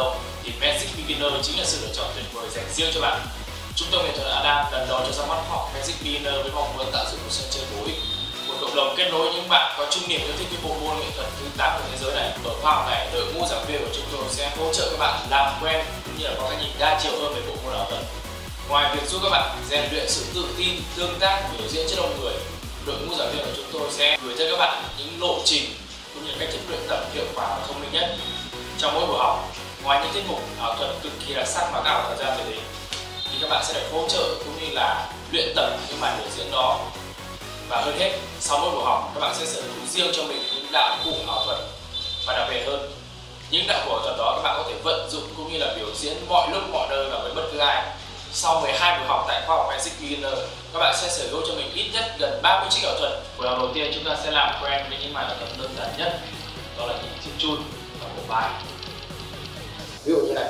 đâu thì Magic Beginner chính là sự lựa chọn tuyệt vời dành riêng cho bạn. Trung tâm nghệ thuật Adam lần đầu cho ra mắt học Magic Beginner với mong muốn tạo dựng một sân chơi bổ ích, một cộng đồng kết nối những bạn có chung niềm yêu thích cái bộ môn nghệ thuật thứ 8 của thế giới này. Ở khóa học này, đội ngũ giảng viên của chúng tôi sẽ hỗ trợ các bạn làm quen cũng như là có cái nhìn đa chiều hơn về bộ môn ảo thuật. Ngoài việc giúp các bạn rèn luyện sự tự tin, tương tác, biểu diễn trước đông người, đội ngũ giảng viên của chúng tôi sẽ gửi tới các bạn những lộ trình cũng như cách thức luyện tập hiệu quả và thông minh nhất. Trong mỗi buổi học, ngoài những tiết mục ảo thuật cực kỳ đặc sắc mà các ảo thuật gia thể thì các bạn sẽ được hỗ trợ cũng như là luyện tập những bài biểu diễn đó. Và hơn hết, sau mỗi buổi học, các bạn sẽ sở hữu riêng cho mình những đạo cụ ảo thuật. Và đặc biệt hơn, những đạo cụ ảo thuật đó các bạn có thể vận dụng cũng như là biểu diễn mọi lúc mọi nơi và với bất cứ ai. Sau 12 buổi học tại khoa học Magic Beginner, các bạn sẽ sở hữu cho mình ít nhất gần 30 trích ảo thuật. Buổi học đầu tiên chúng ta sẽ làm quen với những bài ảo thuật đơn giản nhất, đó là những chiếc chun và bộ bài. Ví dụ như này,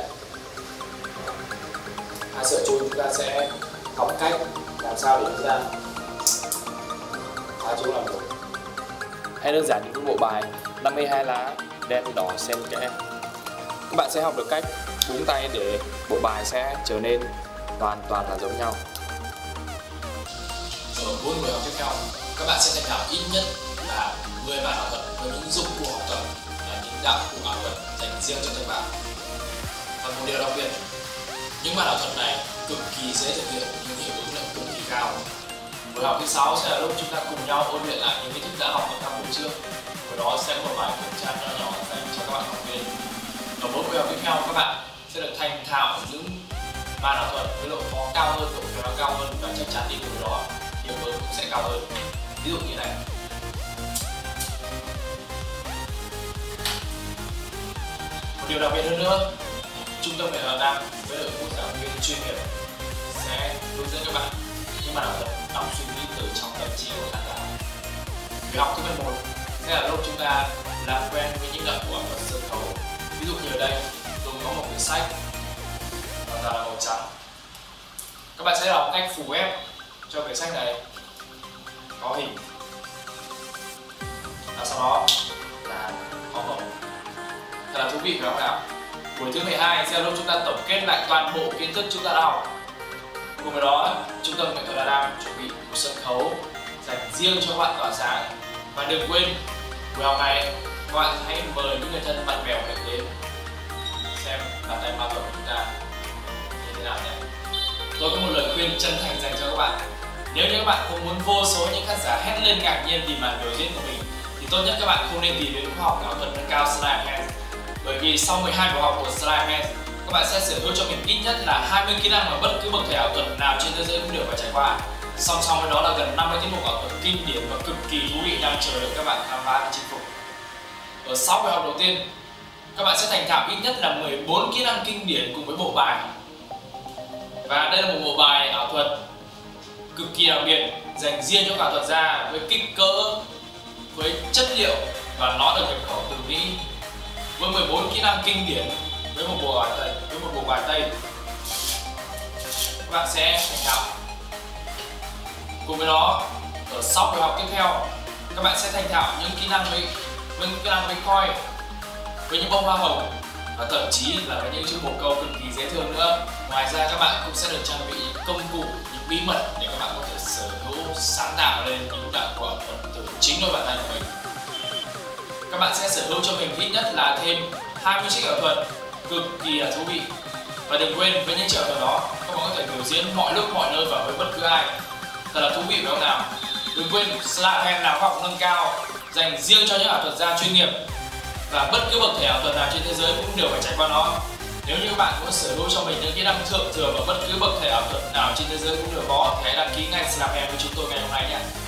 hai sợi chun chúng ta sẽ học cách làm sao để ra hai chun làm một. Hay đơn giản những bộ bài 52 lá đen đỏ xen kẽ, các bạn sẽ học được cách búng tay để bộ bài sẽ trở nên hoàn toàn là giống nhau. Ở 4 buổi học tiếp theo, các bạn sẽ thành thạo ít nhất là 10 bài ảo thuật với những dụng cụ học tập là những đạo cụ ảo thuật dành riêng cho các bạn. Và một điều đặc biệt, những bài ảo thuật này cực kỳ dễ thực hiện nhưng hiệu ứng lại cực kỳ cao. Buổi học thứ 6 sẽ là lúc chúng ta cùng nhau ôn luyện lại những kiến thức đã học ở các buổi trước. Buổi đó sẽ có một bài kiểm tra nhỏ nhỏ dành cho các bạn học viên. Ở 4 buổi học tiếp theo, các bạn sẽ được thành thạo những bài ảo thuật với độ khó cao hơn, độ khéo cao hơn và chắc chắn đi cùng với đó hiệu ứng cũng sẽ cao hơn. Ví dụ như này. Một điều đặc biệt hơn nữa, Trung tâm nghệ thuật Adam với đội ngũ giảng viên chuyên nghiệp sẽ hướng dẫn các bạn những bài ảo thuật đọc suy nghĩ từ trong tâm trí của khán giả. Buổi học thứ 11 sẽ là lúc chúng ta làm quen với những đạo cụ ảo thuật sân khấu. Ví dụ như ở đây tôi có một quyển sách hoàn toàn là màu trắng. Các bạn sẽ học cách phủ ép cho quyển sách này có hình và sau đó là có màu. Thật là thú vị phải không nào? Buổi thứ 12 sẽ là lúc chúng ta tổng kết lại toàn bộ kiến thức chúng ta đã học. Cùng với đó, Trung tâm nghệ thuật Adam chuẩn bị một sân khấu dành riêng cho các bạn tỏa sáng. Và đừng quên, buổi học này các bạn hãy mời những người thân bạn bè của mình đến xem bàn tay ma thuật của chúng ta như thế nào nhé. Tôi có một lời khuyên chân thành dành cho các bạn. Nếu như các bạn không muốn vô số những khán giả hét lên ngạc nhiên vì màn biểu diễn của mình thì tốt nhất các bạn không nên tìm đến khoa học ảo thuật nâng cao Sleight of Hand. Bởi vì sau 12 buổi học của Sleight of Hand, các bạn sẽ sở hữu cho mình ít nhất là 20 kỹ năng mà bất cứ bậc thầy ảo thuật nào trên thế giới cũng đều phải trải qua. Song song với đó là gần 50 tiết mục ảo thuật kinh điển và cực kỳ thú vị đang chờ đợi các bạn khám phá và chinh phục. Ở 6 buổi học đầu tiên, các bạn sẽ thành thạo ít nhất là 14 kỹ năng kinh điển cùng với bộ bài. Và đây là một bộ bài ảo thuật cực kỳ đặc biệt dành riêng cho ảo thuật gia với kích cỡ, với chất liệu và nó được nhập khẩu từ Mỹ. Với 14 kỹ năng kinh điển với một bộ bài Tây, các bạn sẽ thành thạo. Cùng với đó, ở 6 buổi học tiếp theo, các bạn sẽ thành thạo những kỹ năng với coin, với những bông hoa hồng và thậm chí là với những chữ bồ câu cực kỳ dễ thương nữa. Ngoài ra các bạn cũng sẽ được trang bị công cụ, những bí mật để các bạn có thể sở hữu sáng tạo lên những đạo cụ ảo thuật từ chính đôi bàn tay của mình. Các bạn sẽ sở hữu cho mình ít nhất là thêm 20 chiếc ảo thuật cực kỳ là thú vị. Và đừng quên, với những chiếc ảo thuật đó, các bạn có thể biểu diễn mọi lúc mọi nơi và với bất cứ ai. Thật là thú vị phải không nào? Đừng quên, Sleight of Hand là khoa học nâng cao dành riêng cho những ảo thuật gia chuyên nghiệp và bất cứ bậc thầy ảo thuật nào trên thế giới cũng đều phải trải qua nó. Nếu như các bạn muốn sở hữu cho mình những kỹ năng thượng thừa và bất cứ bậc thầy ảo thuật nào trên thế giới cũng đều có thì hãy đăng ký ngay Sleight of Hand với chúng tôi ngày hôm nay nhé.